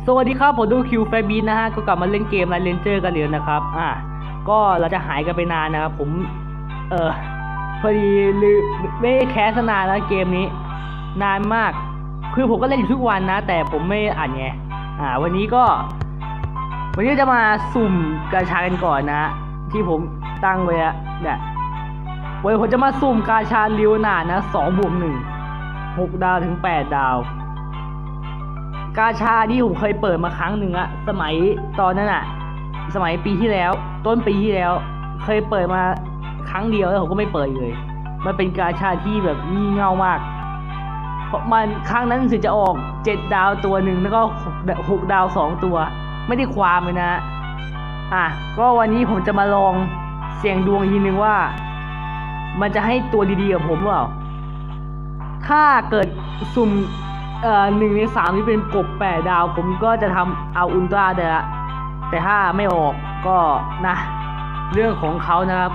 สวัสดีครับผมดูคิวแฟบีนะฮะก็กลับมาเล่นเกมไลน์เรนเจอร์กันเลยนะครับก็เราจะหายกันไปนานนะครับผมพอดีลืมไม่แคสนานแล้วเกมนี้นานมากคือผมก็เล่นอยู่ทุกวันนะแต่ผมไม่อ่านไงวันนี้จะมาสุ่มกาชากันก่อนนะที่ผมตั้งไว้อะเนี่ยวันผมจะมาสุ่มกาชาลิวนานะ2+1 6 ดาวถึง8 ดาวกาชาที่ผมเคยเปิดมาครั้งหนึ่งอะสมัยตอนนั้นอะสมัยปีที่แล้วต้นปีที่แล้วเคยเปิดมาครั้งเดียวแล้วผมก็ไม่เปิดเลยมันเป็นกาชาที่แบบงี่เง่ามากเพราะมันครั้งนั้นสิจะออก7 ดาวตัวหนึ่งแล้วก็6 ดาว2 ตัวไม่ได้ความเลยนะก็วันนี้ผมจะมาลองเสี่ยงดวงอีกทีนึงว่ามันจะให้ตัวดีๆกับผมเปล่าถ้าเกิดสุ่ม1 ใน 3ที่เป็นกบ8 ดาวผมก็จะทำเอาอุลตร้าได้ละแต่ถ้าไม่ออกก็นะเรื่องของเขานะครับ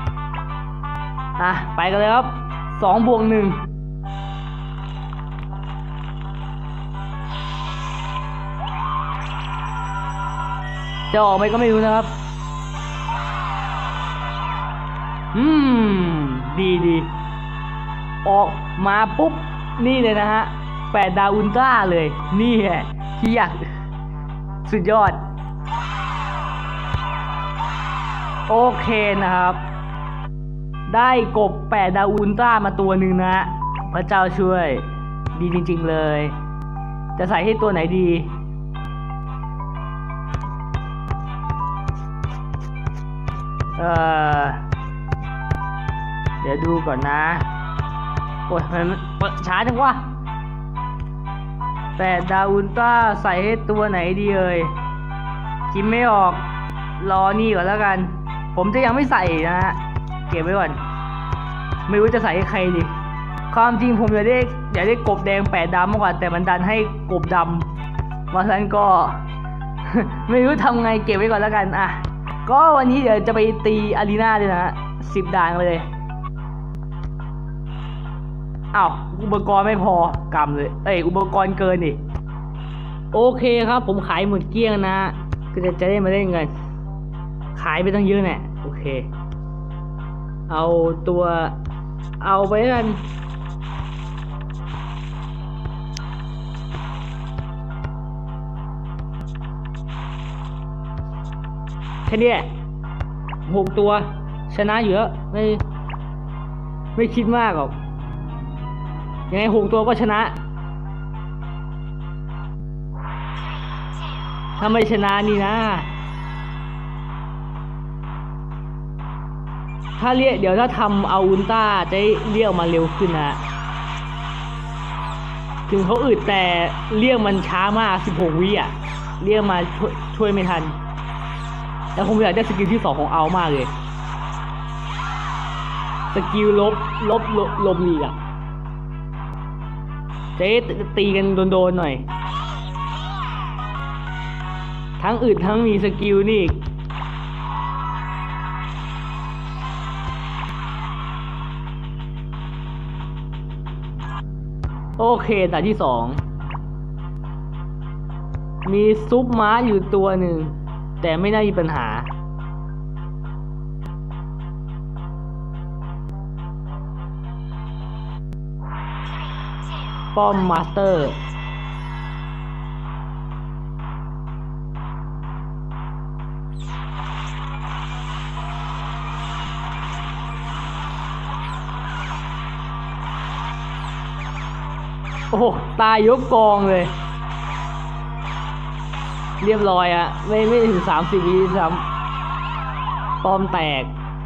ไปกันเลยครับ2+1จะออกไหมก็ไม่รู้นะครับดีออกมาปุ๊บนี่เลยนะฮะ8 ดาวอุลตร้าเลยนี่แหละที่อยากสุดยอดโอเคนะครับได้กบ8 ดาวอุลตร้ามาตัวหนึ่งนะพระเจ้าช่วยดีจริงๆเลยจะใส่ให้ตัวไหนดีเดี๋ยวดูก่อนนะโอ้ยมันช้าจังวะ8 ดาวอุลตร้าใส่ให้ตัวไหนดีคิดไม่ออกรอนี่ก่อนแล้วกันผมจะยังไม่ใส่นะฮะเก็บไว้ก่อนไม่รู้จะใส่ให้ใครดีความจริงผมอยากได้กบแดง8 ดาวมากกว่าแต่มันดันให้กบดำมาฉะนั้นก็ ไม่รู้ทำไงเก็บไว้ก่อนแล้วกันก็วันนี้เดี๋ยวจะไปตีอารีนาด้วยนะ10 ด่านไปเลยอุปกรณ์ไม่พอกำเลยอุปกรณ์เกินดิโอเคครับผมขายหมดเกลี้ยงนะก็จะได้มาเล่นเงินขายไปตั้งเยอะแน่โอเคเอาไปกันแค่นี้6 ตัวชนะเยอะไม่คิดมากหรอกยังไง6 ตัวก็ชนะถ้าไม่ชนะนี่นะถ้าเดี๋ยวถ้าทำเอาอุลตร้าจะเรียกมาเร็วขึ้นนะถึงเขาอึดแต่เรียกมันช้ามาก16 วิเรียกมาช่วยไม่ทันแต่ผมอยากได้สกิลที่2ของเอามากเลยสกิลลบลีกจะตีกันโดนหน่อยทั้งอึดทั้งมีสกิลนี่โอเคแต่ที่2มีซุปม้าอยู่ตัวหนึ่งแต่ไม่น่ามีปัญหาป้อมมาสเตอร์โอ้ตายยกกองเลยเรียบร้อยไม่ถึง30 วิซ้ำป้อมแตก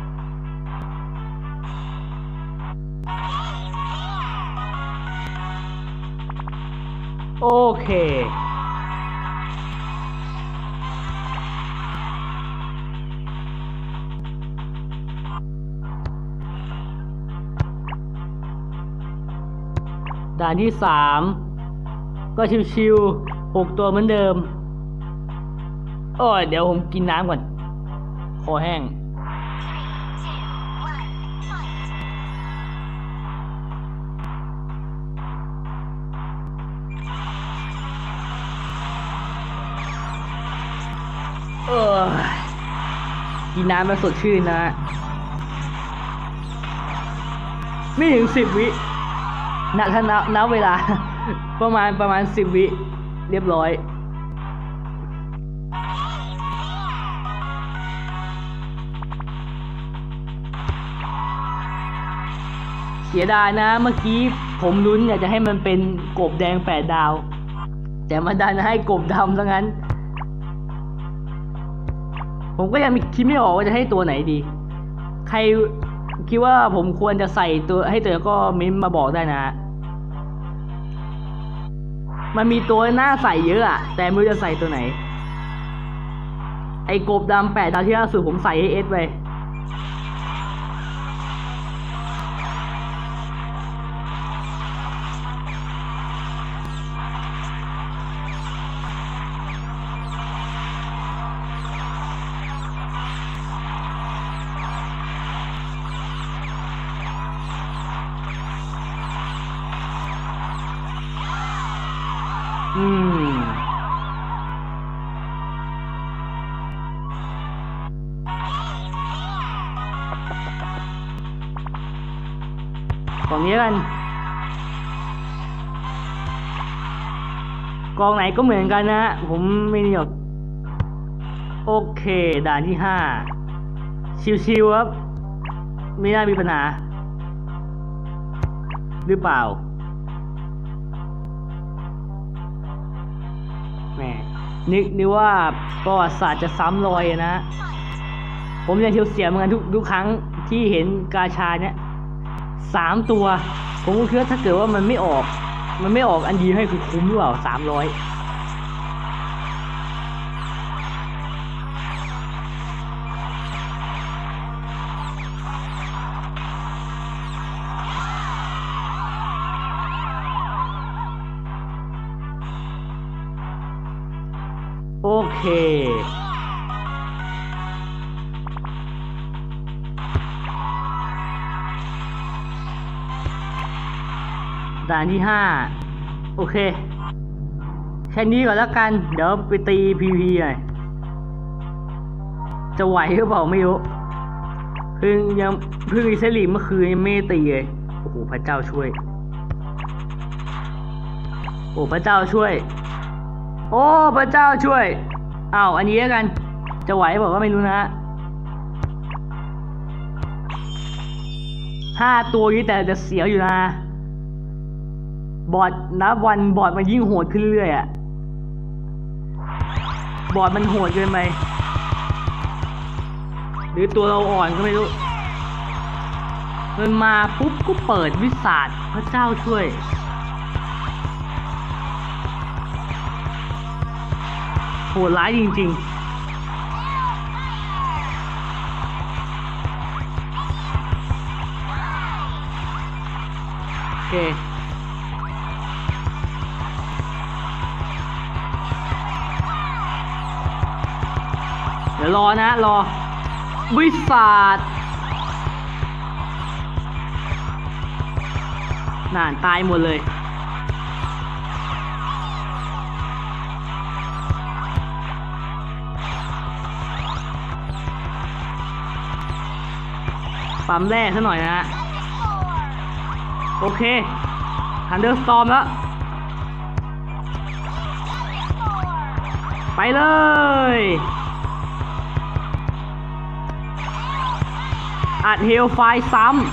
โอเคด่านที่3ก็ชิวๆ6 ตัวเหมือนเดิมเดี๋ยวผมกินน้ำก่อนคอแห้ง โออกินน้ำมาสดชื่นนะไม่ถึง10 วิถ้านับเวลา ประมาณ10 วิเรียบร้อยเสียดายนะเมื่อกี้ผมลุ้นอยากจะให้มันเป็นกบแดง8 ดาวแต่มันดันให้กบดำซะงั้นผมก็ยังคิดไม่ออกว่าจะให้ตัวไหนดีใครคิดว่าผมควรจะใส่ตัวให้ตัวก็เม้นมาบอกได้นะมันมีตัวหน้าใส่เยอะอะแต่ไม่รู้จะใส่ตัวไหนไอ้กบดำ8 ดาวที่ล่าสุดผมใส่ให้เอสไปกล่องนี้กันกองไหนก็เหมือนกันนะผมไม่ได้หรอกโอเคด่านที่5ชิวๆครับไม่น่ามีปัญหาหรือเปล่าแหมนึกว่าประวัติศาสตร์จะซ้ำรอยนะผมยังเสียเหมือนกันทุกครั้งที่เห็นกาชาเนี่ย3 ตัวผมก็คิดว่าถ้าเกิดว่ามันไม่ออกอันดีให้คือคุ้มหรือเปล่า300โอเคด่านที่5โอเคแค่นี้ก่อนแล้วกันเดี๋ยวไปตี PVP หน่อยจะไหวหรือเปล่าไม่รู้เพิ่งรีเซ็ตลีกเมื่อคืนยังไม่ตีเลยโอ้โหพระเจ้าช่วยโอ้พระเจ้าช่วยโอ้พระเจ้าช่วยอ้าวอันนี้แล้วกันจะไหวบอกว่าไม่รู้นะ5 ตัวนี้แต่จะเสียวอยู่นะบอทนับวันบอทมันยิ่งโหดขึ้นเรื่อยๆอ่ะบอทมันโหดเกินไปหรือตัวเราอ่อนก็ไม่รู้มันมาปุ๊บก็เปิดวิสาทพระเจ้าช่วยโหดร้ายจริงๆโอเคเดี๋ยวรอนะรอวิสาทน่านตายหมดเลยปั๊มแร่ซะหน่อยนะฮะโอเคทันเดอร์สตอร์มแล้วไปเลยอัดเฮลไฟซ้ำ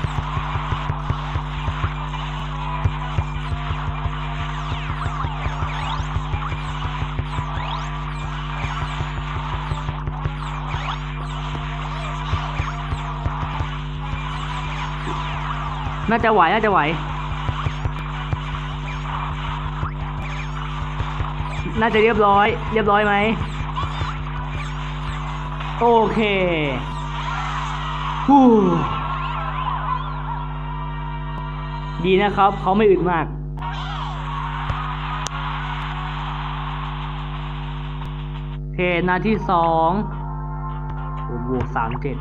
น่าจะไหวน่าจะเรียบร้อยไหมโอเคดีนะครับเขาไม่อึดมากโอเคนาที่2บวก37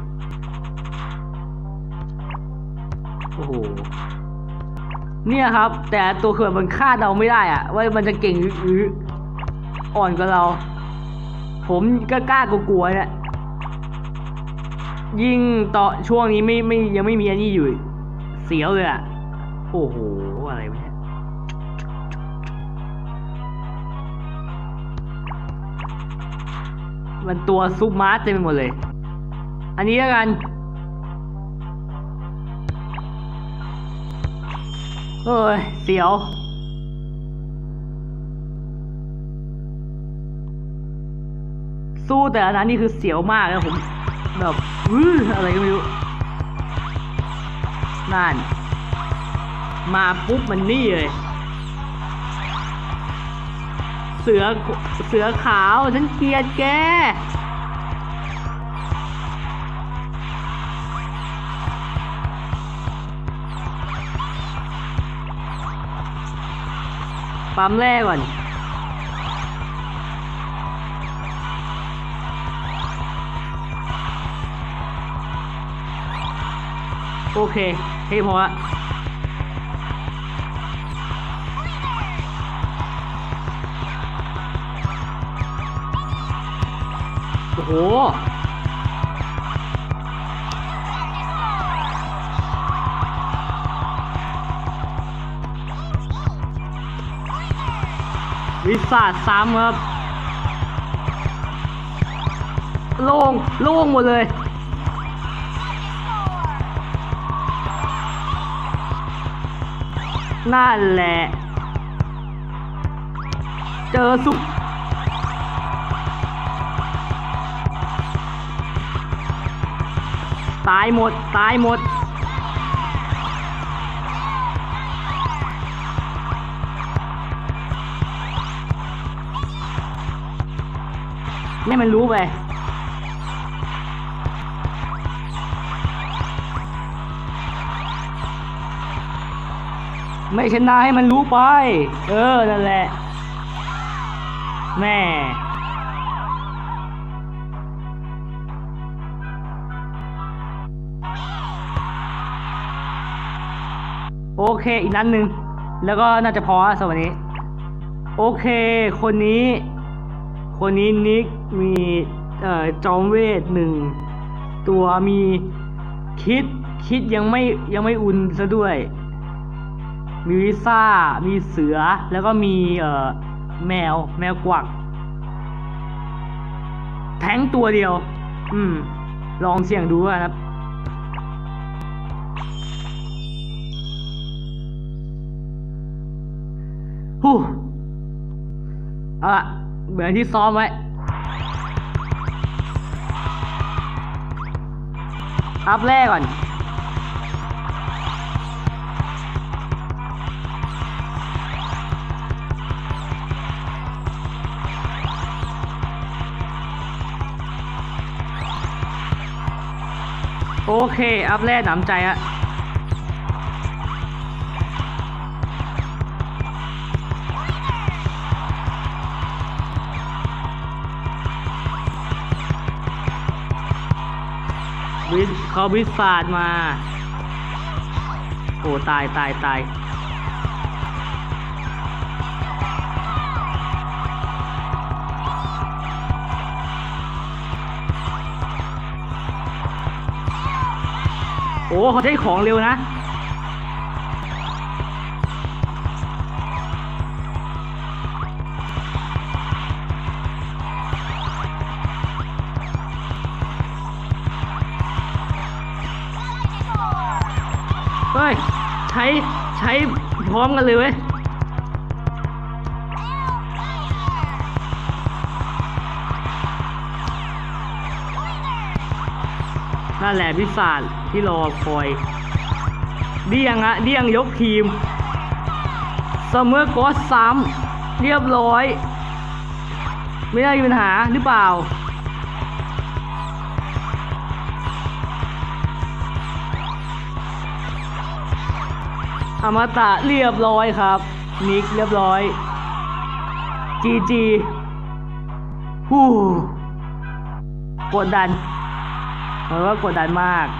โอ้โหเนี่ยครับแต่ตัวเขื่อนมันคาดเราไม่ได้อะว่ามันจะเก่งหรืออ่อนกว่าเราผผมก็กล้ากลัวๆเนี่ยยิ่งต่อช่วงนี้ไม่ยังไม่มีอันนี้อยู่เสียวเลยอ่ะโอ้โหอะไรวะเนี่ยมันตัวซุปมาร์ทเต็มไปหมดเลยอันนี้แล้วกันเอ้ยเสียวสู้แต่อันนั้นนี่คือเสียวมากนะผมแบบอะไรก็ไม่รู้นั่นมาปุ๊บมันนี่เลยเสือขาวฉันเกลียดแกปั๊มแรกก่อนโอเคให้พอละโอ้โหวิสาดซ้ำครับโล่งหมดเลยนั่นแหละเจอสุกตายหมดนี่มันรู้ไปไม่ชนะให้มันรู้ไปนั่นแหละแม่โอเคอีกนัดหนึ่งแล้วก็น่าจะพอสำหรับวันนี้โอเคคนนี้นิกมีจอมเวท1ตัวมีคิดยังไม่อุ่นซะด้วยมีลิซ่ามีเสือแล้วก็มีแมวกวักแทงตัวเดียวลองเสี่ยงดูนะครับเอาล่ะเหมือนที่ซ้อมไว้อัพแรกก่อนโอเคอัพแรกหนำใจอะเขาวิสาดมาโอ้ตายโอ้เขาใช้ของเร็วนะเฮ้ยใช้พร้อมกันเลยเว้ยนั่นแหละพิศาจที่รอคอยเดี่ยงยกทีมเสมอก็3เรียบร้อยไม่ได้มีปัญหาหรือเปล่าอมตะเรียบร้อยครับนิกเรียบร้อยGGกดดันว่ากดดันมาก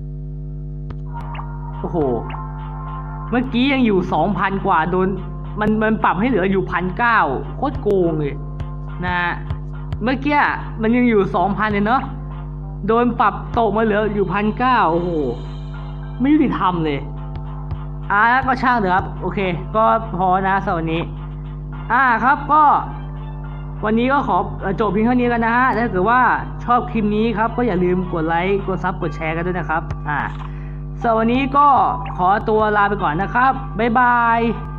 โอ้โหเมื่อกี้ยังอยู่ 2,000 กว่าโดนมันปรับให้เหลืออยู่ 1,900 โคตรโกงเลยนะเมื่อกี้มันยังอยู่ 2,000เลยเนาะโดนปรับตกมาเหลืออยู่1,900โอ้โหไม่ยุติธรรมเลยก็ช่างเถอะครับโอเคก็พอนะสำหรับวันนี้ครับก็วันนี้ก็ขอจบเพียงเท่านี้กันนะฮะถ้าเกิดว่าชอบคลิปนี้ครับก็อย่าลืมกดไลค์กดซับกดแชร์กันด้วยนะครับสำหรับวันนี้ก็ขอตัวลาไปก่อนนะครับบ๊ายบาย